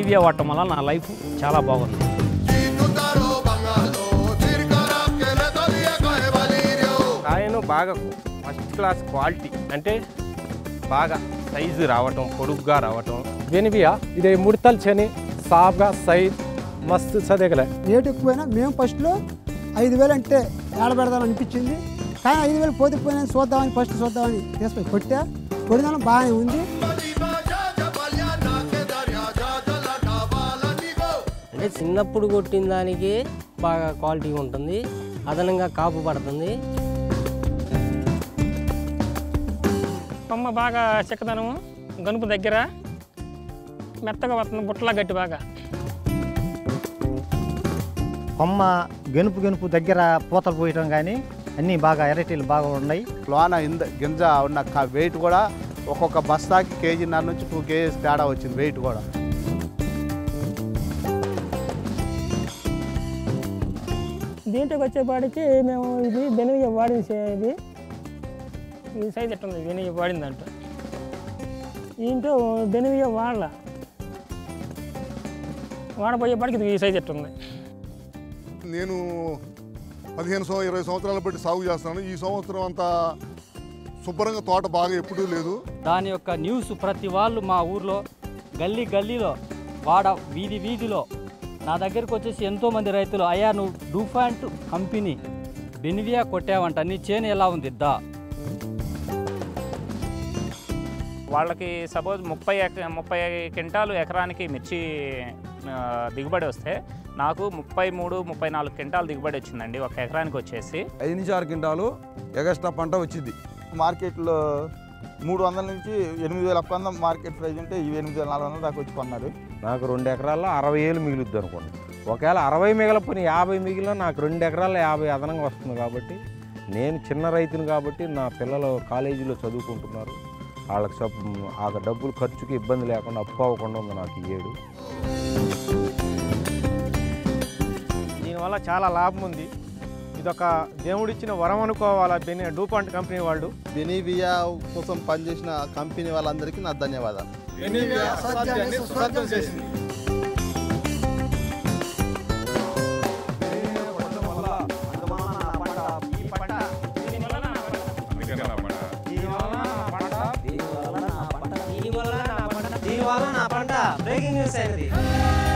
Benevia వాడటం వల్ల నా లైఫ్ చాలా బాగుంది. కాయను బాగా ఫస్ట్ క్లాస్ క్వాలిటీ, అంటే బాగా సైజు రావటం, పొడుగ్గా రావటం. బెనివియా ఇది ముడతలు చని సాఫ్గా సైజ్ మస్తు చదివగలే. రేటు ఎక్కువైనా మేము ఫస్ట్లో 5,000 అంటే ఏడబెడదాం అనిపించింది, కానీ 5,000 పోతే పోయినా చూద్దామని ఫస్ట్ చూద్దామని తీసుకొని కొడిదానం బాగానే ఉంది. అంటే చిన్నప్పుడు కొట్టిన దానికి బాగా క్వాలిటీ ఉంటుంది, అదనంగా కాపు పడుతుంది. కొమ్మ బాగా చెక్కదనము, గనుపు దగ్గర మెత్తగా వస్తుంది, బుట్టలా గట్టి బాగా. కొమ్మ గెనుపు దగ్గర పూతలు పోయటం కానీ అన్నీ బాగా ఎర్రటీలు బాగా ఉన్నాయి. లోన గింజ ఉన్న వెయిట్ కూడా ఒక్కొక్క బస్తాకి 1.5 kg నుంచి 2 kg తేడా వచ్చింది వెయిట్ కూడా. దీంట్లోకి వచ్చేపాటికి మేము ఇది బెనివియా వాడింది, ఇది సైజ్ ఎట్టుంది బెనివియా వాడిందంట. దీంట్లో బెనివియా వాడపోయేపాటికి ఇది ఈ సైజ్ ఎట్టుంది. నేను 15-20 సంవత్సరాల బట్టి సాగు చేస్తున్నాను. ఈ సంవత్సరం అంతా శుభ్రంగా తోట బాగా ఎప్పుడూ లేదు. దాని యొక్క న్యూస్ ప్రతి వాళ్ళు మా ఊర్లో గల్లీలో వీధిలో నా దగ్గరికి వచ్చేసి ఎంతోమంది రైతులు, అయ్యా నువ్వు డూఫాంట్ కంపెనీ బెనివియా కొట్టావంట, నీ చేను ఎలా ఉంది దా. వాళ్ళకి సపోజ్ 30 క్వింటాలు ఎకరానికి మిర్చి దిగుబడి వస్తే నాకు 33-34 క్వింటాలు దిగుబడి వచ్చిందండి ఒక ఎకరానికి. వచ్చేసి 5-6 క్వింటాలు ఎగస్ట్రా పంట వచ్చింది. మార్కెట్లో 300 నుంచి 8,000 ఒప్పందం మార్కెట్ ప్రైస్ ఉంటే 8,400 దాకా వచ్చి కొన్నారు. నాకు 2 ఎకరాల్లో 60,000 మిగులుద్ది అనుకోండి. ఒకవేళ 60 మిగలపోయిన 50 మిగిలిన నాకు 2 ఎకరాల్లో 50 అదనంగా వస్తుంది. కాబట్టి నేను చిన్న రైతును కాబట్టి నా పిల్లలు కాలేజీలో చదువుకుంటున్నారు, వాళ్ళకి ఆ డబ్బులు ఖర్చుకి ఇబ్బంది లేకుండా అప్పు అవ్వకుండా ఉంది నాకు ఈ ఏడు. దీనివల్ల చాలా లాభం ఉంది. ఇదొక దేవుడిచ్చిన వరం అనుకోవాలా డూపాంట్ కంపెనీ వాళ్ళు. బెనివియా కోసం పనిచేసిన కంపెనీ వాళ్ళందరికీ నా ధన్యవాదాలు. దీనివల్ల నా పంట బ్రేకింగ్ న్యూస్ అయింది.